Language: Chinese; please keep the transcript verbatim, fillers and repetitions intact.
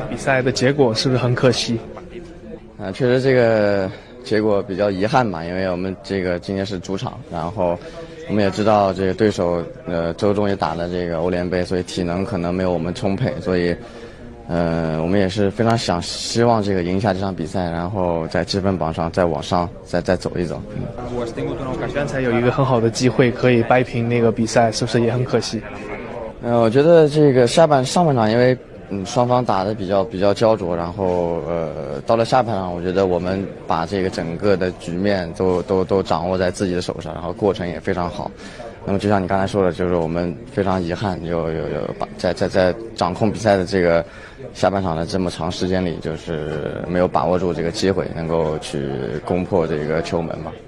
比赛的结果是不是很可惜？ 啊，确实这个结果比较遗憾吧，因为我们这个今天是主场，然后我们也知道这个对手呃周中也打了这个欧联杯，所以体能可能没有我们充沛，所以呃我们也是非常想希望这个赢下这场比赛，然后在积分榜上再往上再再走一走。嗯， 刚才有一个很好的机会可以掰平那个比赛，是不是也很可惜？ 呃，我觉得这个下半上半场因为嗯双方打得比较比较焦灼，然后呃到了下半场，我觉得我们把这个整个的局面都都都掌握在自己的手上，然后过程也非常好。那么就像你刚才说的，就是我们非常遗憾，有有有把在在在掌控比赛的这个下半场的这么长时间里，就是没有把握住这个机会，能够去攻破这个球门吧。